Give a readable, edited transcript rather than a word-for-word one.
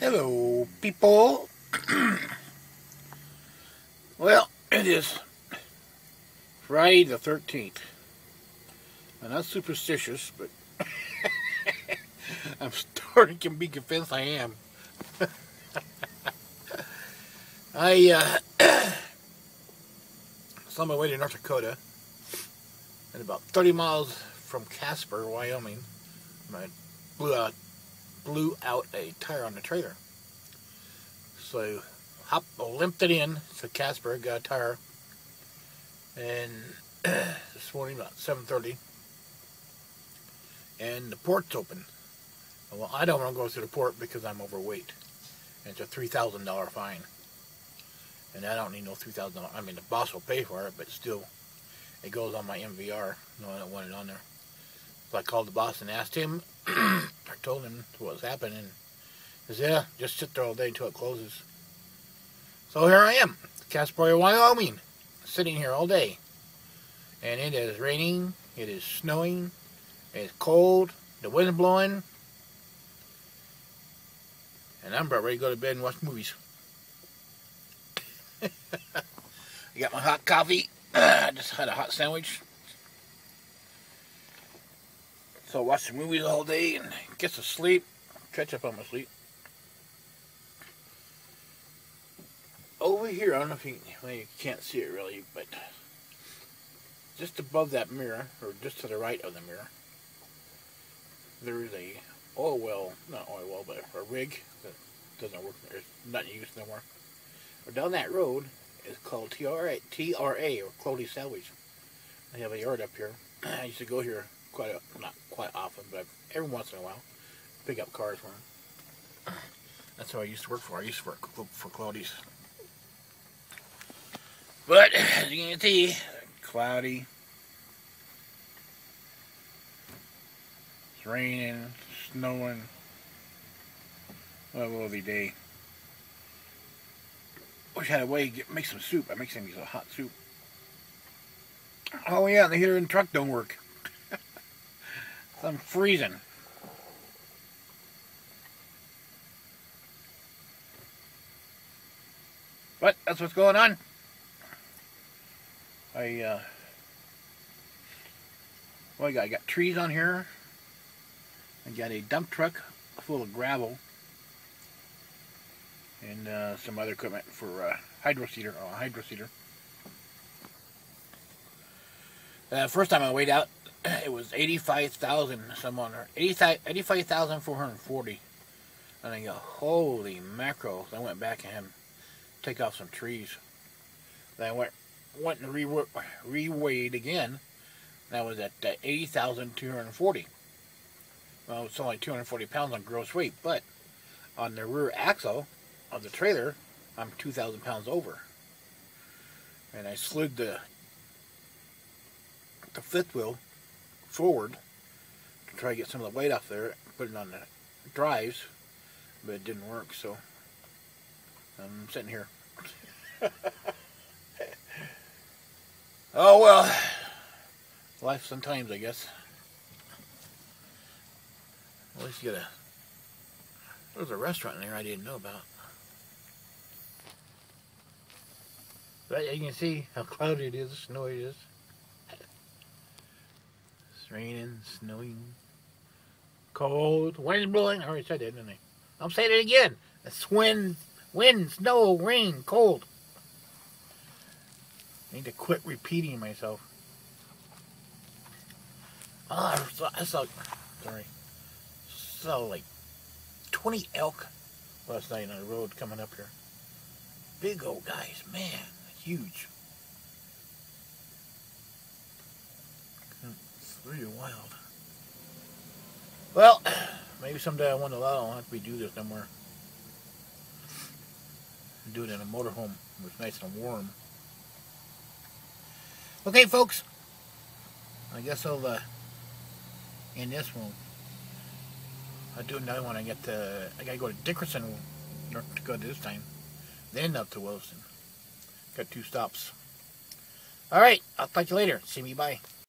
Hello, people. Well, it is Friday the 13th. I'm not superstitious, but I'm starting to be convinced I am. I was on my way to North Dakota, and about 30 miles from Casper, Wyoming, I blew out a tire on the trailer. So I limped it in to Casper, got a tire, and this morning about 7:30, and the port's open. Well, I don't want to go through the port because I'm overweight, and it's a $3,000 fine, and I don't need no $3,000. I mean, the boss will pay for it, but still, it goes on my MVR. No, I don't want it on there. So I called the boss and asked him. I told him what was happening. He said, yeah, just sit there all day until it closes. So here I am, Casper Wy, Wyoming, sitting here all day. And it is raining, it is snowing, it's cold, the wind's blowing. And I'm about ready to go to bed and watch movies. I got my hot coffee. I just had a hot sandwich. So I watch the movies all day and get to sleep, catch up on my sleep. Over here, I don't know if you can't see it really, but just above that mirror, or just to the right of the mirror, there's a oil well, not oil well, but a rig that doesn't work, it's not in use no more. But down that road is called TRA, or Clody Salvage. They have a yard up here. I used to go here not quite often, but every once in a while, pick up cars for them. That's what I used to work for. I used to work for Clody's. But as you can see, cloudy. It's raining, snowing. What a lovely day. Wish I had a way to make some soup. I make some use of hot soup. Oh yeah, the heater in the truck don't work. So I'm freezing. But that's what's going on. I got trees on here. I got a dump truck full of gravel and some other equipment for hydro seeder. First time I weighed out, it was 85,000 some on there, 85,440. And I go, holy mackerel! So I went back and had to take off some trees. Then I went and re-weighed again. That was at 80,240. Well, it's only 240 pounds on gross weight, but on the rear axle of the trailer, I'm 2,000 pounds over. And I slid the fifth wheel forward to try to get some of the weight off there, put it on the drives, but it didn't work, so I'm sitting here. Oh well, life sometimes, I guess. At least you gotta. There's a restaurant in there I didn't know about. But you can see how cloudy it is, snowy it is. It's raining, snowing, cold, wind blowing. I already said that, didn't I? I'm saying it again. It's wind, snow, rain, cold. I need to quit repeating myself. Oh, I saw like 20 elk last night on the road coming up here. Big old guys, man, huge. It's really wild. Well, maybe someday I win the lotto. I don't have to do this no more. Do it in a motorhome where it's nice and warm. Okay, folks. I guess I'll end this one. I'll do another one. I gotta go to Dickerson, North Dakota this time. Then up to Wilson. Got 2 stops. Alright, I'll talk to you later. See me, bye.